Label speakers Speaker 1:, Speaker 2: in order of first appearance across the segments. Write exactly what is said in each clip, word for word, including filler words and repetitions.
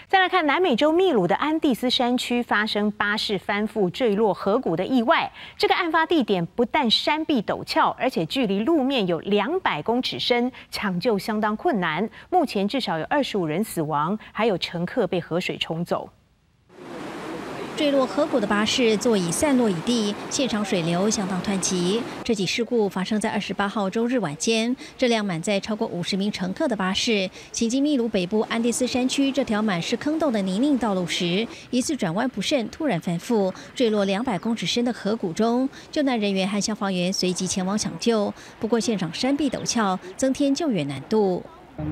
Speaker 1: 再来看南美洲秘鲁的安第斯山区发生巴士翻覆坠落河谷的意外。这个案发地点不但山壁陡峭，而且距离路面有两百公尺深，抢救相当困难。目前至少有二十五人死亡，还有乘客被河水冲走。
Speaker 2: 坠落河谷的巴士座椅散落一地，现场水流相当湍急。这起事故发生在二十八号周日晚间。这辆满载超过五十名乘客的巴士行经秘鲁北部安第斯山区这条满是坑洞的泥泞道路时，疑似转弯不慎，突然翻覆，坠落两百公尺深的河谷中。救难人员和消防员随即前往抢救，不过现场山壁陡峭，增添救援难度。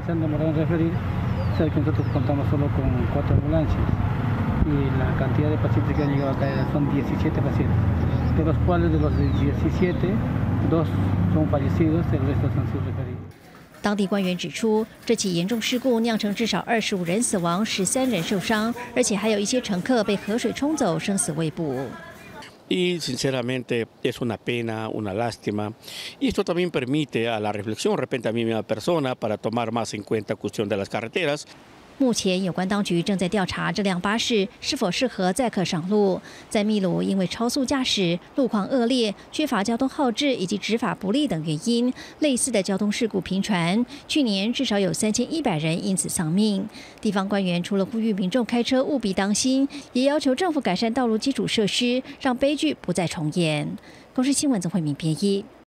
Speaker 3: y la cantidad de pacientes que han llegado acá son diecisiete pacientes, de los cuales de los diecisiete, dos son fallecidos, el resto han sido referidos.
Speaker 2: 当地官员指出，这起严重事故酿成至少二十五人死亡、十三人受伤，而且还有一些乘客被河水冲走，生死未卜。
Speaker 4: Y sinceramente es una pena, una lástima. Y esto también permite a la reflexión de repente a mi misma persona para tomar más en cuenta cuestión de las carreteras.
Speaker 2: 目前，有关当局正在调查这辆巴士是否适合载客上路。在秘鲁，因为超速驾驶、路况恶劣、缺乏交通号志以及执法不力等原因，类似的交通事故频传。去年至少有三千一百人因此丧命。地方官员除了呼吁民众开车务必当心，也要求政府改善道路基础设施，让悲剧不再重演。公视新闻曾慧敏编译。